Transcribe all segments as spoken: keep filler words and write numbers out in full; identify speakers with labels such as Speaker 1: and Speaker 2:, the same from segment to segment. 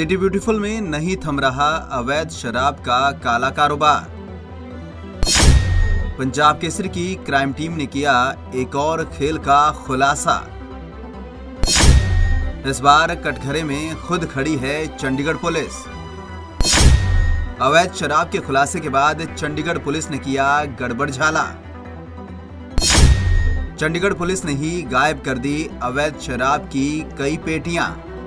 Speaker 1: City beautiful में नहीं थम रहा अवैध शराब का काला कारोबार। पंजाब केसरी की क्राइम टीम ने किया एक और खेल का खुलासा। इस बार कटघरे में खुद खड़ी है चंडीगढ़ पुलिस। अवैध शराब के खुलासे के बाद चंडीगढ़ पुलिस ने किया गड़बड़ झाला। चंडीगढ़ पुलिस ने ही गायब कर दी अवैध शराब की कई पेटियां।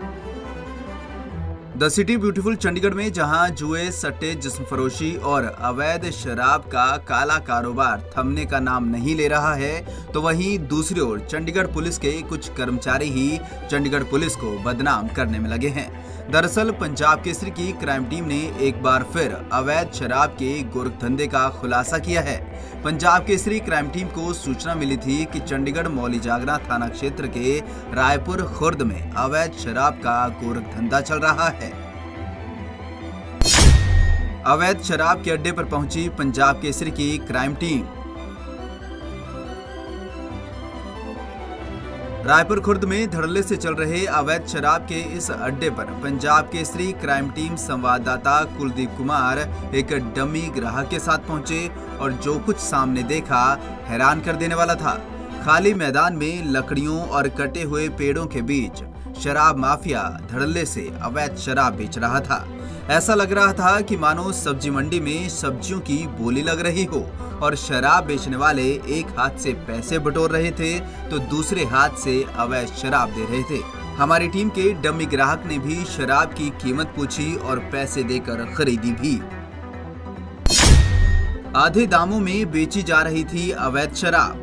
Speaker 1: द सिटी ब्यूटीफुल चंडीगढ़ में जहां जुए, सट्टे, जिस्म फरोशी और अवैध शराब का काला कारोबार थमने का नाम नहीं ले रहा है, तो वहीं दूसरी ओर चंडीगढ़ पुलिस के कुछ कर्मचारी ही चंडीगढ़ पुलिस को बदनाम करने में लगे हैं। दरअसल पंजाब केसरी की क्राइम टीम ने एक बार फिर अवैध शराब के गोरखधंधे का खुलासा किया है। पंजाब केसरी क्राइम टीम को सूचना मिली थी कि चंडीगढ़ मौली जागरा थाना क्षेत्र के रायपुर खुर्द में अवैध शराब का गोरखधंधा चल रहा है। अवैध शराब के अड्डे पर पहुंची पंजाब केसरी की क्राइम टीम। रायपुर खुर्द में धड़ल्ले से चल रहे अवैध शराब के इस अड्डे पर पंजाब केसरी क्राइम टीम संवाददाता कुलदीप कुमार एक डमी ग्राहक के साथ पहुंचे और जो कुछ सामने देखा हैरान कर देने वाला था। खाली मैदान में लकड़ियों और कटे हुए पेड़ों के बीच शराब माफिया धड़ल्ले से अवैध शराब बेच रहा था। ऐसा लग रहा था कि मानो सब्जी मंडी में सब्जियों की बोली लग रही हो और शराब बेचने वाले एक हाथ से पैसे बटोर रहे थे तो दूसरे हाथ से अवैध शराब दे रहे थे। हमारी टीम के डमी ग्राहक ने भी शराब की कीमत पूछी और पैसे देकर खरीदी भी। आधे दामों में बेची जा रही थी अवैध शराब।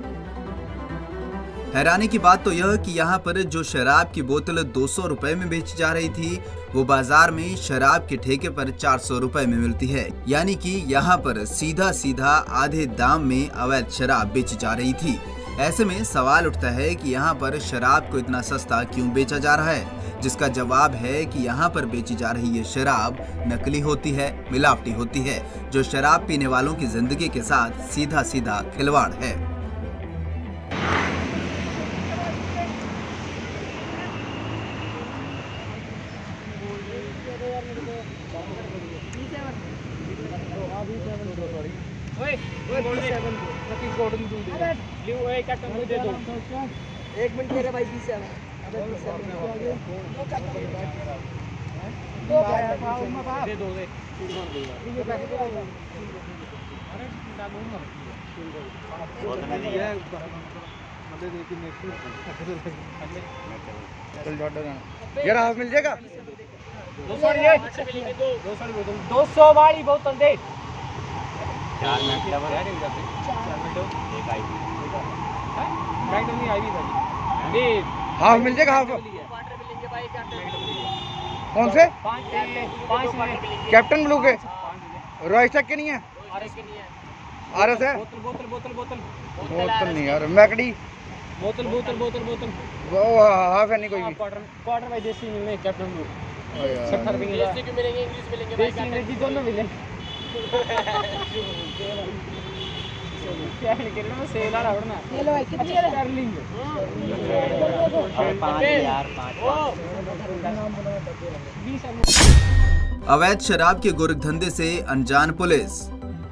Speaker 1: हैरानी की बात तो यह कि यहाँ पर जो शराब की बोतल दो सौ रुपए में बेची जा रही थी, वो बाजार में शराब के ठेके पर चार सौ रुपए में मिलती है। यानी कि यहाँ पर सीधा सीधा आधे दाम में अवैध शराब बेची जा रही थी। ऐसे में सवाल उठता है कि यहाँ पर शराब को इतना सस्ता क्यों बेचा जा रहा है, जिसका जवाब है कि यहाँ पर बेची जा रही ये शराब नकली होती है, मिलावटी होती है, जो शराब पीने वालों की जिंदगी के साथ सीधा सीधा खिलवाड़ है।
Speaker 2: एक मिनट मेरे भाई बीस सेवन दे दो दे
Speaker 3: यार हाफ मिल जाएगा।
Speaker 2: दो सौ वाली बोतल दे।
Speaker 4: चार मिनट एक आई थी
Speaker 2: नहीं आई भी
Speaker 3: हाफ मिल जाएगा। हाफ कौन से? कैप्टन ब्लू के रॉयस तक के नहीं है। आर एस है।
Speaker 2: बोतल बोतल बोतल
Speaker 3: बोतल नहीं यार, मैकडी
Speaker 2: बोतल बोतल बोतल बोतल
Speaker 3: वो हाफ है नहीं कोई भी।
Speaker 2: क्वार्टर क्वार्टर भाई देसी मिलने कैप्टन ब्लू
Speaker 3: यार।
Speaker 2: सत्तर रुपए देसी क्यों मिलेंगे, इंग्लिश मिलेंगे भाई, अंग्रेजी दोनों मिलेंगे। क्या निकलना में सेल आ रहा है। ये लो भाई कितनी है स्टर्लिंग
Speaker 4: पाँच यार पाँच।
Speaker 1: अवैध शराब के गोरखधंधे से अनजान पुलिस।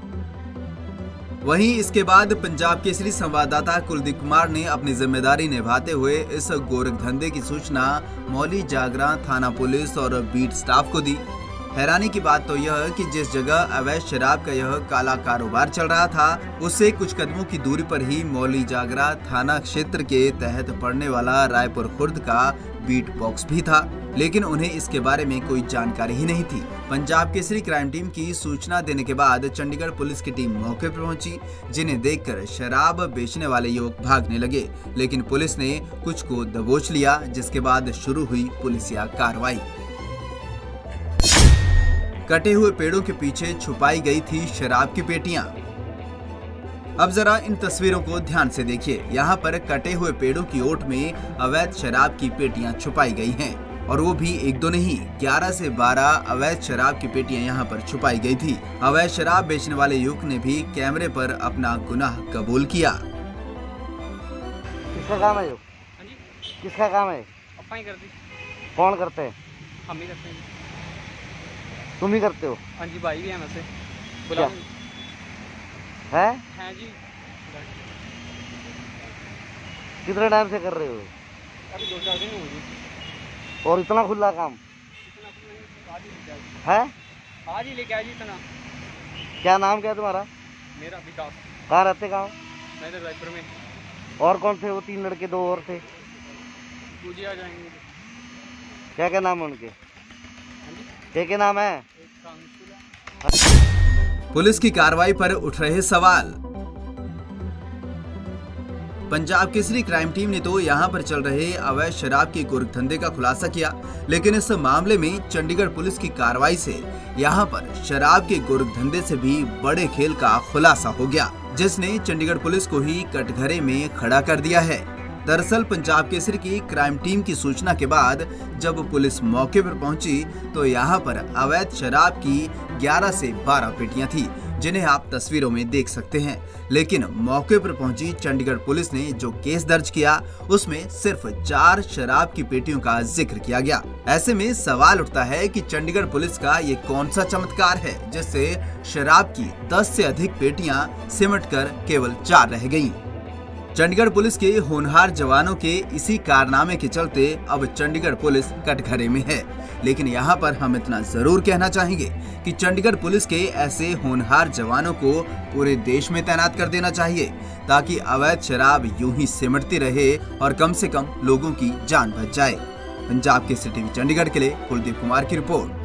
Speaker 1: वहीं इसके बाद पंजाब केसरी संवाददाता कुलदीप कुमार ने अपनी जिम्मेदारी निभाते हुए इस गोरखधंधे की सूचना मौली जागरा थाना पुलिस और बीट स्टाफ को दी। हैरानी की बात तो यह कि जिस जगह अवैध शराब का यह काला कारोबार चल रहा था, उससे कुछ कदमों की दूरी पर ही मौली जागरा थाना क्षेत्र के तहत पड़ने वाला रायपुर खुर्द का बीट बॉक्स भी था, लेकिन उन्हें इसके बारे में कोई जानकारी ही नहीं थी। पंजाब केसरी क्राइम टीम की सूचना देने के बाद चंडीगढ़ पुलिस की टीम मौके पर पहुंची, जिन्हें देखकर शराब बेचने वाले युवक भागने लगे, लेकिन पुलिस ने कुछ को दबोच लिया, जिसके बाद शुरू हुई पुलिसिया कार्रवाई। कटे हुए पेड़ों के पीछे छुपाई गई थी शराब की पेटियां। अब जरा इन तस्वीरों को ध्यान से देखिए। यहाँ पर कटे हुए पेड़ों की ओट में अवैध शराब की पेटियां छुपाई गई हैं, और वो भी एक दो नहीं, ग्यारह से बारह अवैध शराब की पेटियां यहाँ पर छुपाई गई थी। अवैध शराब बेचने वाले युवक ने भी कैमरे पर अपना गुनाह कबूल किया।
Speaker 3: किसका काम है? किसका काम है?
Speaker 2: अप्पा ही करती।
Speaker 3: कौन करते हैं?
Speaker 2: हम ही करते हैं।
Speaker 3: तुम ही करते हो?
Speaker 2: हाँ जी, भाई भी हैं वैसे।
Speaker 3: क्या है?
Speaker 2: हैं जी।
Speaker 3: कितने टाइम से कर रहे हो?
Speaker 2: अभी दो चार दिन हो गए।
Speaker 3: और इतना खुला काम है?
Speaker 2: आज ही लेके आए जी इतना।
Speaker 3: क्या नाम क्या है तुम्हारा?
Speaker 2: मेरा विकास।
Speaker 3: कहाँ रहते गाँव?
Speaker 2: मैं तो रायपुर में।
Speaker 3: और कौन थे वो तीन लड़के, दो और थे?
Speaker 2: पूजी आ जाएंगे।
Speaker 3: क्या क्या नाम है उनके? क्या क्या नाम है?
Speaker 2: एक कांसुला।
Speaker 1: पुलिस की कार्रवाई पर उठ रहे सवाल। पंजाब केसरी क्राइम टीम ने तो यहां पर चल रहे अवैध शराब के गोरखधंधे का खुलासा किया, लेकिन इस मामले में चंडीगढ़ पुलिस की कार्रवाई से यहां पर शराब के गोरखधंधे से भी बड़े खेल का खुलासा हो गया, जिसने चंडीगढ़ पुलिस को ही कटघरे में खड़ा कर दिया है। दरअसल पंजाब केसरी की क्राइम टीम की सूचना के बाद जब पुलिस मौके पर पहुंची तो यहां पर अवैध शराब की ग्यारह से बारह पेटियां थी, जिन्हें आप तस्वीरों में देख सकते हैं। लेकिन मौके पर पहुंची चंडीगढ़ पुलिस ने जो केस दर्ज किया उसमें सिर्फ चार शराब की पेटियों का जिक्र किया गया। ऐसे में सवाल उठता है कि चंडीगढ़ पुलिस का ये कौन सा चमत्कार है जिससे शराब की दस से अधिक पेटियां सिमटकर केवल चार रह गईं। चंडीगढ़ पुलिस के होनहार जवानों के इसी कारनामे के चलते अब चंडीगढ़ पुलिस कटघरे में है। लेकिन यहाँ पर हम इतना जरूर कहना चाहेंगे कि चंडीगढ़ पुलिस के ऐसे होनहार जवानों को पूरे देश में तैनात कर देना चाहिए, ताकि अवैध शराब यूं ही सिमटती रहे और कम से कम लोगों की जान बच जाए। पंजाब केसरी टीवी चंडीगढ़ के लिए कुलदीप कुमार की रिपोर्ट।